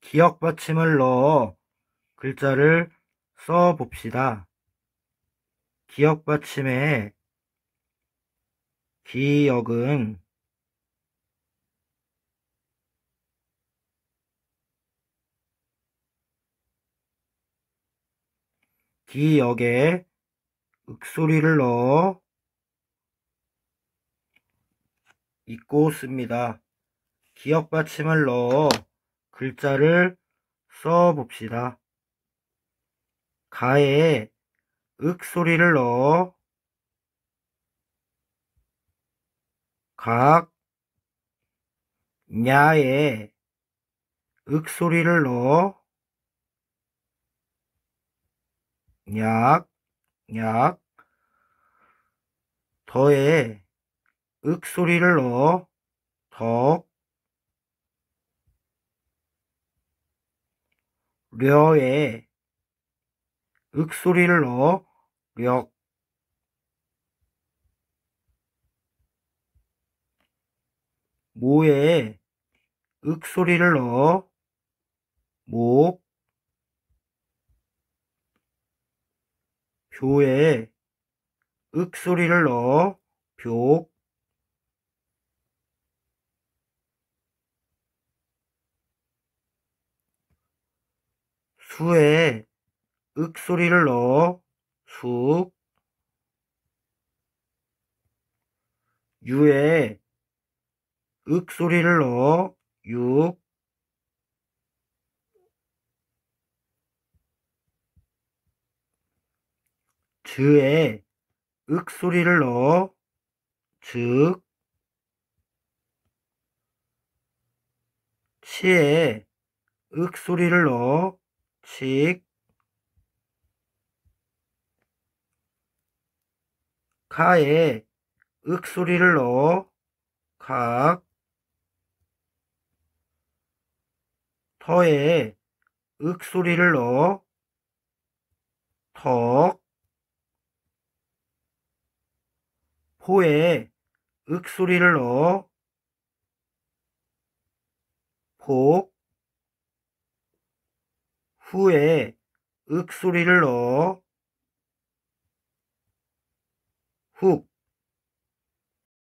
기역 받침을 넣어 글자를 써 봅시다. 기역 받침의 기역은 기역에 윽소리를 넣어 읽고 씁니다. 기역 받침을 넣어 글자를 써 봅시다. 가에 윽소리를 넣어 각, 냐에 윽소리를 넣어 약, 약, 더에 윽소리를 넣어 덕, 려에 윽소리를 넣어 력, 모에 윽소리를 넣어 목, 벼에 윽소리를 넣어 벽, 수에 윽소리를 넣어 숙, 유에 윽소리를 넣어 육, 즈에 윽소리를 넣어 즉, 치에 윽소리를 넣어 칙, 가에 윽소리를 넣어 각, 터에 윽소리를 넣어 턱, 포에 윽소리를 넣어 폭, 후에 윽소리를 넣어 훅,